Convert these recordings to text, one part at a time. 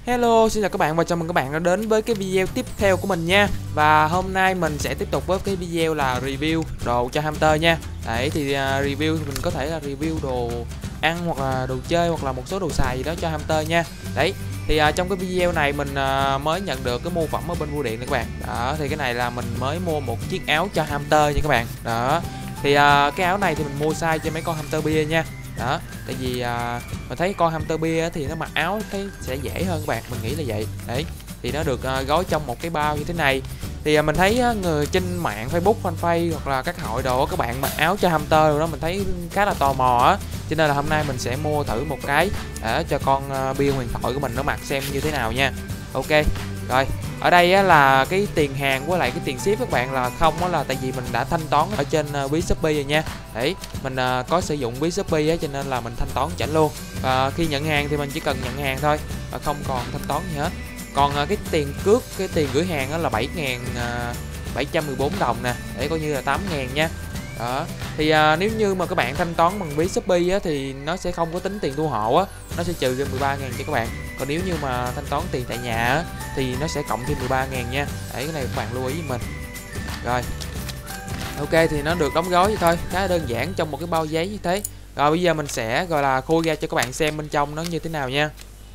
Hello, xin chào các bạn và chào mừng các bạn đã đến với cái video tiếp theo của mình nha. Và hôm nay mình sẽ tiếp tục với cái video là review đồ cho hamster nha. Đấy thì review thì mình có thể là review đồ ăn hoặc là đồ chơi hoặc là một số đồ xài gì đó cho hamster nha. Đấy thì trong cái video này mình mới nhận được cái mua phẩm ở bên bưu điện này các bạn. Đó thì cái này là mình mới mua một chiếc áo cho hamster nha các bạn. Đó thì cái áo này thì mình mua size cho mấy con hamster bia nha. Đó tại vì mình thấy con hamster bia thì nó mặc áo thấy sẽ dễ hơn các bạn, mình nghĩ là vậy. Đấy thì nó được gói trong một cái bao như thế này. Thì mình thấy người trên mạng Facebook, fanpage hoặc là các hội đồ các bạn mặc áo cho hamster rồi đó, mình thấy khá là tò mò á, cho nên là hôm nay mình sẽ mua thử một cái để cho con bia huyền thoại của mình nó mặc xem như thế nào nha. Ok rồi, ở đây á, là cái tiền hàng với lại cái tiền ship các bạn là không, đó là tại vì mình đã thanh toán ở trên ví Shopee rồi nha. Đấy mình có sử dụng ví Shopee á, cho nên là mình thanh toán chảnh luôn. Và khi nhận hàng thì mình chỉ cần nhận hàng thôi và không còn thanh toán gì hết. Còn cái tiền cước, cái tiền gửi hàng đó là 7.714 đồng nè, để coi như là 8.000 nha. Đó thì nếu như mà các bạn thanh toán bằng ví Shopee á, thì nó sẽ không có tính tiền thu hộ á, nó sẽ trừ ra 13.000 cho các bạn. Còn nếu như mà thanh toán tiền tại nhà á, thì nó sẽ cộng thêm 13.000 nha. Đấy cái này các bạn lưu ý với mình. Rồi ok, thì nó được đóng gói vậy thôi, khá là đơn giản trong một cái bao giấy như thế. Rồi bây giờ mình sẽ gọi là khui ra cho các bạn xem bên trong nó như thế nào nha.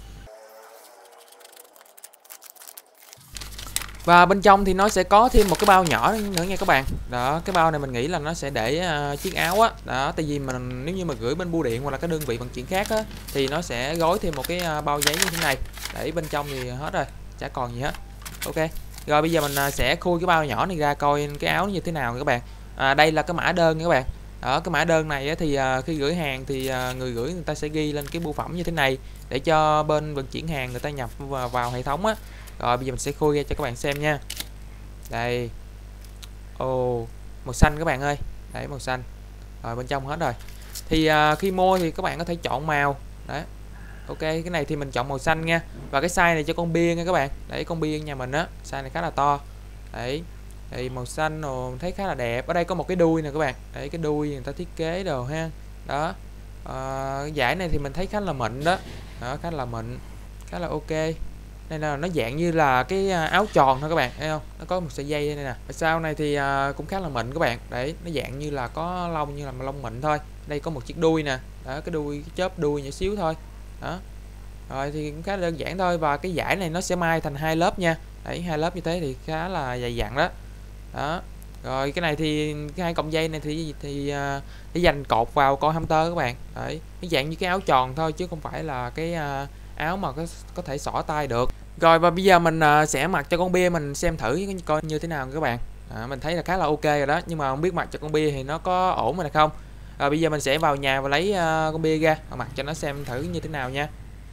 Và bên trong thì nó sẽ có thêm một cái bao nhỏ nữa nha các bạn. Đó, cái bao này mình nghĩ là nó sẽ để chiếc áo á. Đó, tại vì mình nếu như mà gửi bên bưu điện hoặc là các đơn vị vận chuyển khác á, thì nó sẽ gói thêm một cái bao giấy như thế này. Để bên trong thì hết rồi, chả còn gì hết. Ok. Rồi bây giờ mình sẽ khui cái bao nhỏ này ra coi cái áo như thế nào các bạn. Đây là cái mã đơn nha các bạn. Đó, cái mã đơn này á, thì khi gửi hàng thì người gửi người ta sẽ ghi lên cái bưu phẩm như thế này để cho bên vận chuyển hàng người ta nhập vào hệ thống á. Rồi bây giờ mình sẽ khui ra cho các bạn xem nha. Đây. Ồ, màu xanh các bạn ơi. Đấy màu xanh. Rồi bên trong hết rồi. Thì khi mua thì các bạn có thể chọn màu. Đấy. Ok, cái này thì mình chọn màu xanh nha. Và cái size này cho con bia nha các bạn. Đấy con bia nhà mình á, size này khá là to. Đấy. Thì màu xanh rồi thấy khá là đẹp. Ở đây có một cái đuôi nè các bạn. Đấy cái đuôi người ta thiết kế đồ ha. Đó. Cái giải này thì mình thấy khá là mịn đó. Đó khá là mịn, khá là ok. Đây là nó dạng như là cái áo tròn thôi các bạn thấy không, nó có một sợi dây đây nè. Ở sau này thì cũng khá là mịn các bạn. Đấy nó dạng như là có lông, như là lông mịn thôi. Đây có một chiếc đuôi nè. Đó cái đuôi, cái chớp đuôi nhỏ xíu thôi. Đó rồi thì cũng khá là đơn giản thôi. Và cái vải này nó sẽ may thành 2 lớp nha. Đấy 2 lớp như thế thì khá là dày dặn đó. Đó rồi cái này thì cái 2 cọng dây này thì để dành cột vào con hamster các bạn. Đấy nó dạng như cái áo tròn thôi chứ không phải là cái áo mà có thể xỏ tay được. Rồi và bây giờ mình sẽ mặc cho con bia mình xem thử coi như thế nào các bạn. Mình thấy là khá là ok rồi đó, nhưng mà không biết mặc cho con bia thì nó có ổn hay không. Rồi bây giờ mình sẽ vào nhà và lấy con bia ra và mặc cho nó xem thử như thế nào nha.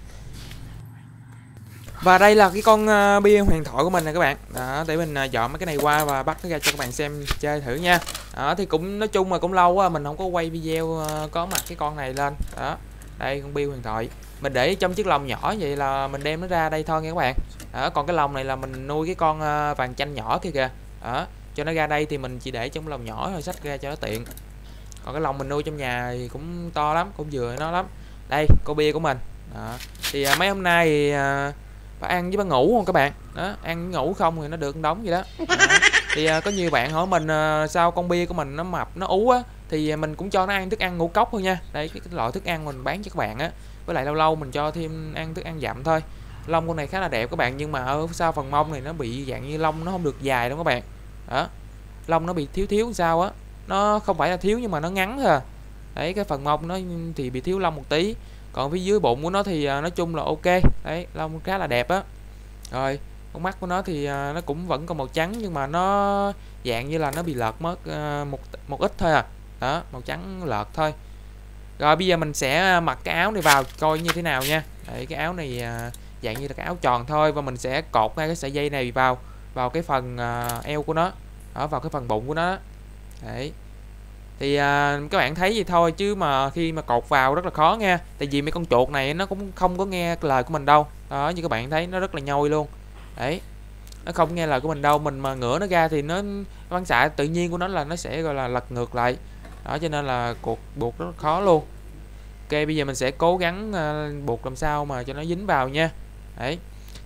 Và đây là cái con bia huyền thoại của mình nè các bạn. Đó, để mình dọn mấy cái này qua và bắt nó ra cho các bạn xem chơi thử nha. Đó thì cũng nói chung là cũng lâu quá mình không có quay video có mặt cái con này lên. Đó. Đây con bia huyền thoại. Mình để trong chiếc lồng nhỏ vậy là mình đem nó ra đây thôi nha các bạn. Đó, còn cái lồng này là mình nuôi cái con vàng chanh nhỏ kia kìa. Đó, cho nó ra đây thì mình chỉ để trong lồng nhỏ rồi xách ra cho nó tiện. Còn cái lồng mình nuôi trong nhà thì cũng to lắm, cũng vừa nó lắm. Đây, con bia của mình. Đó. Thì mấy hôm nay thì bà ăn với bà ngủ không các bạn. Đó, ăn ngủ không thì nó được đóng vậy đó. Đó. Thì có nhiều bạn hỏi mình sao con bia của mình nó mập nó ú á, thì mình cũng cho nó ăn thức ăn ngũ cốc thôi nha. Đây cái loại thức ăn mình bán cho các bạn á. Với lại lâu lâu mình cho thêm ăn thức ăn dặm thôi. Lông con này khá là đẹp các bạn, nhưng mà ở sau phần mông này nó bị dạng như lông nó không được dài đâu các bạn. Đó. Lông nó bị thiếu thiếu sao á. Nó không phải là thiếu nhưng mà nó ngắn thôi à. Đấy cái phần mông nó thì bị thiếu lông một tí. Còn phía dưới bụng của nó thì nói chung là ok. Đấy lông khá là đẹp á. Rồi con mắt của nó thì nó cũng vẫn còn màu trắng, nhưng mà nó dạng như là nó bị lợt mất một ít thôi à. Đó màu trắng lợt thôi. Rồi bây giờ mình sẽ mặc cái áo này vào coi như thế nào nha. Đấy, cái áo này dạng như là cái áo tròn thôi, và mình sẽ cột ngay cái sợi dây này vào cái phần eo của nó, ở vào cái phần bụng của nó. Đấy thì các bạn thấy gì thôi, chứ mà khi mà cột vào rất là khó nha, tại vì mấy con chuột này nó cũng không có nghe lời của mình đâu. Đó như các bạn thấy nó rất là nhoi luôn. Đấy nó không nghe lời của mình đâu, mình mà ngửa nó ra thì nó phản xạ tự nhiên của nó là nó sẽ gọi là lật ngược lại. Đó cho nên là buộc rất là khó luôn. Ok bây giờ mình sẽ cố gắng buộc làm sao mà cho nó dính vào nha. Đấy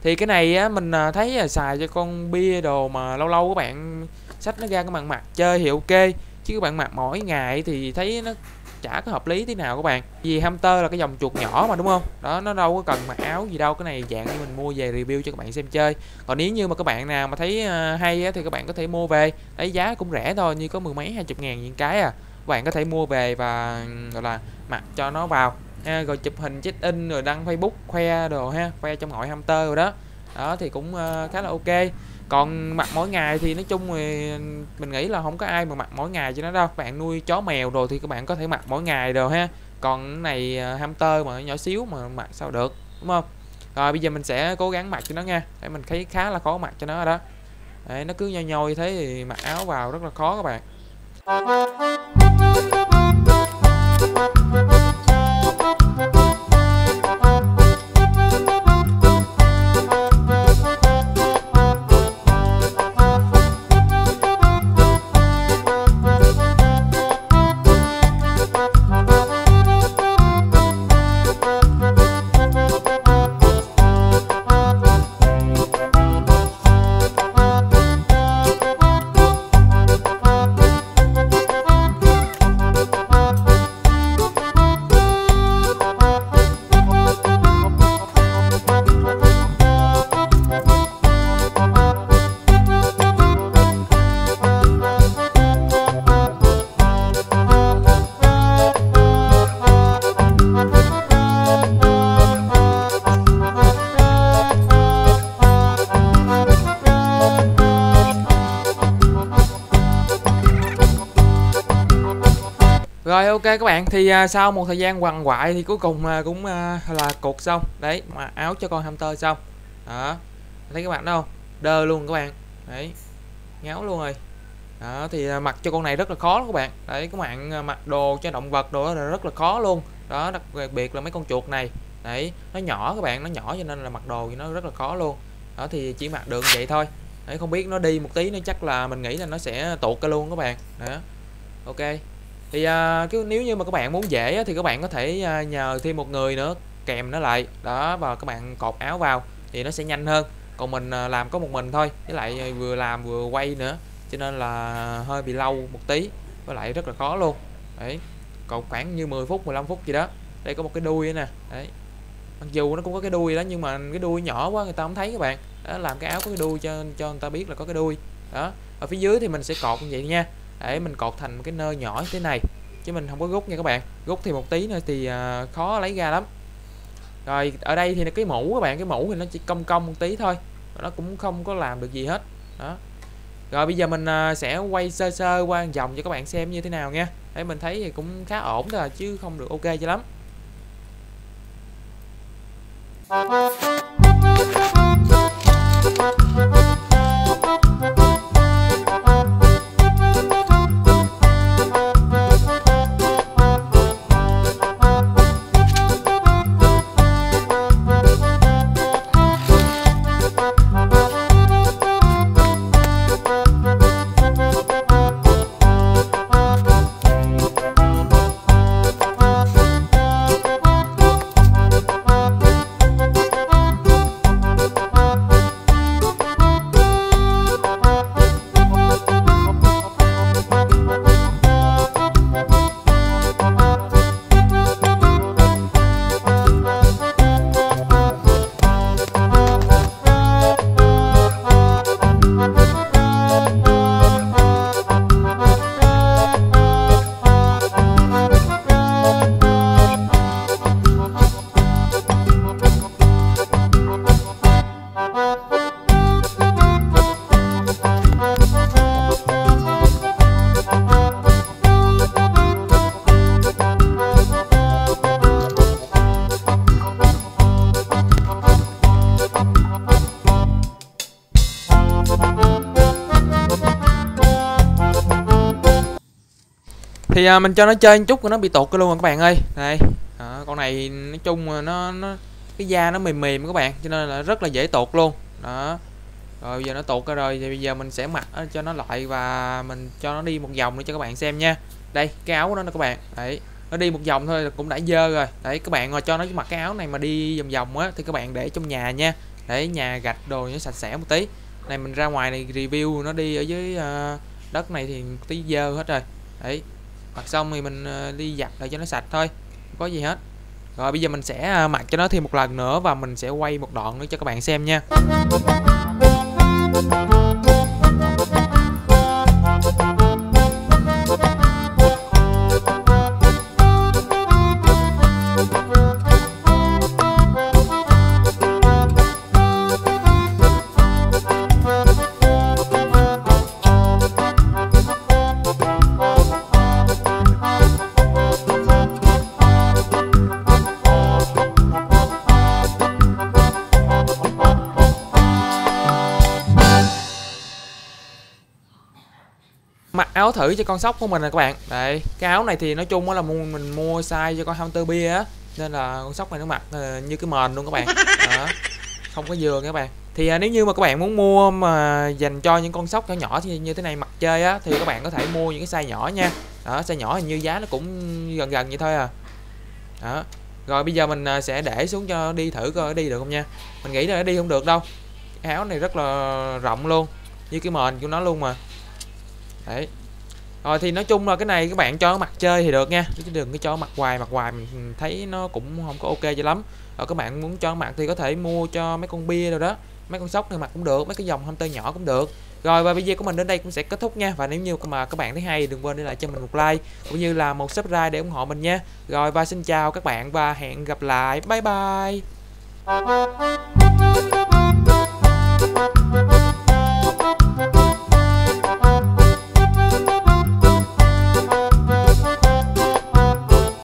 Thì cái này á mình thấy là xài cho con bia đồ mà lâu lâu các bạn xách nó ra các bạn mặc chơi thì ok, chứ các bạn mặc mỗi ngày thì thấy nó chả có hợp lý tí nào các bạn. Vì hamster là cái dòng chuột nhỏ mà đúng không, đó nó đâu có cần mặc áo gì đâu, cái này dạng như mình mua về review cho các bạn xem chơi. Còn nếu như mà các bạn nào mà thấy hay á, thì các bạn có thể mua về, đấy giá cũng rẻ thôi, như có 10 mấy 20 ngàn những cái à. Các bạn có thể mua về và gọi là mặc cho nó vào ha, rồi chụp hình check in rồi đăng Facebook khoe đồ ha, khoe trong hội hamster rồi đó. Đó thì cũng khá là ok. Còn mặc mỗi ngày thì nói chung thì mình nghĩ là không có ai mà mặc mỗi ngày cho nó đâu. Bạn nuôi chó mèo rồi thì các bạn có thể mặc mỗi ngày rồi ha. Còn cái này hamster mà nhỏ xíu mà mặc sao được, đúng không? Rồi bây giờ mình sẽ cố gắng mặc cho nó nha. Để mình thấy khá là khó mặc cho nó rồi đó. Đấy, nó cứ nhoi nhoi thế thì mặc áo vào rất là khó các bạn. Rồi ok các bạn, thì sau một thời gian quằn quại thì cuối cùng cũng là cột xong. Đấy, mà áo cho con hamster xong. Đó. Thấy các bạn đâu không? Đơ luôn các bạn. Đấy. Ngáo luôn rồi. Đó thì mặc cho con này rất là khó các bạn. Đấy, các bạn mặc đồ cho động vật đồ là rất là khó luôn. Đó, đặc biệt là mấy con chuột này. Đấy, nó nhỏ các bạn, nó nhỏ cho nên là mặc đồ thì nó rất là khó luôn. Đó thì chỉ mặc được vậy thôi. Đấy, không biết nó đi một tí nó chắc là mình nghĩ là nó sẽ tuột cả luôn các bạn. Đó. Ok. Thì nếu như mà các bạn muốn dễ thì các bạn có thể nhờ thêm một người nữa kèm nó lại đó, và các bạn cột áo vào thì nó sẽ nhanh hơn. Còn mình làm có một mình thôi, với lại vừa làm vừa quay nữa cho nên là hơi bị lâu một tí, với lại rất là khó luôn. Đấy, còn khoảng như 10 phút 15 phút gì đó. Đây có một cái đuôi nè. Đấy, mặc dù nó cũng có cái đuôi đó nhưng mà cái đuôi nhỏ quá người ta không thấy các bạn. Đó, làm cái áo có cái đuôi cho người ta biết là có cái đuôi đó. Ở phía dưới thì mình sẽ cột như vậy nha, để mình cột thành một cái nơ nhỏ như thế này, chứ mình không có rút nha các bạn. Rút thì một tí nữa thì khó lấy ra lắm. Rồi ở đây thì cái mũ các bạn, cái mũ thì nó chỉ cong cong một tí thôi, nó cũng không có làm được gì hết đó. Rồi bây giờ mình sẽ quay sơ sơ qua vòng cho các bạn xem như thế nào nha. Để mình thấy thì cũng khá ổn thôi chứ không được ok cho lắm. Thì mình cho nó chơi một chút rồi nó bị tụt luôn rồi các bạn ơi. Đây, con này nói chung nó cái da nó mềm mềm các bạn, cho nên là rất là dễ tụt luôn. Đó. Rồi bây giờ nó tụt ra rồi thì bây giờ mình sẽ mặc cho nó lại và mình cho nó đi một vòng nữa cho các bạn xem nha. Đây, cái áo của nó nè các bạn. Đấy, nó đi một vòng thôi là cũng đã dơ rồi. Đấy, các bạn cho nó mặc cái áo này mà đi vòng vòng á thì các bạn để trong nhà nha. để nhà gạch đồ nó sạch sẽ một tí. Này mình ra ngoài này review nó đi ở dưới đất này thì tí dơ hết rồi. Đấy, mặc xong thì mình đi giặt lại cho nó sạch thôi, không có gì hết. Rồi bây giờ mình sẽ mặc cho nó thêm một lần nữa và mình sẽ quay một đoạn nữa cho các bạn xem nha. Mặc áo thử cho con sóc của mình nè các bạn. Đây, cái áo này thì nói chung là mình mua size cho con hamster bia á, nên là con sóc này nó mặc như cái mền luôn các bạn. Đó, không có vừa các bạn. Thì nếu như mà các bạn muốn mua mà dành cho những con sóc nhỏ nhỏ như thế này mặc chơi á, thì các bạn có thể mua những cái size nhỏ nha. Đó, size nhỏ hình như giá nó cũng gần gần vậy thôi à. Đó. Rồi bây giờ mình sẽ để xuống cho đi thử coi đi được không nha. Mình nghĩ là nó đi không được đâu. Cái áo này rất là rộng luôn, như cái mền của nó luôn mà. Đấy. Rồi thì nói chung là cái này các bạn cho nó mặc chơi thì được nha, chứ đừng có cho nó mặc hoài mình thấy nó cũng không có ok cho lắm. Rồi các bạn muốn cho nó mặc thì có thể mua cho mấy con bia rồi đó, mấy con sóc này mặc cũng được, mấy cái dòng hamster nhỏ cũng được. Rồi và video của mình đến đây cũng sẽ kết thúc nha. Và nếu như mà các bạn thấy hay, đừng quên để lại cho mình một like cũng như là một subscribe để ủng hộ mình nha. Rồi và xin chào các bạn và hẹn gặp lại, bye bye.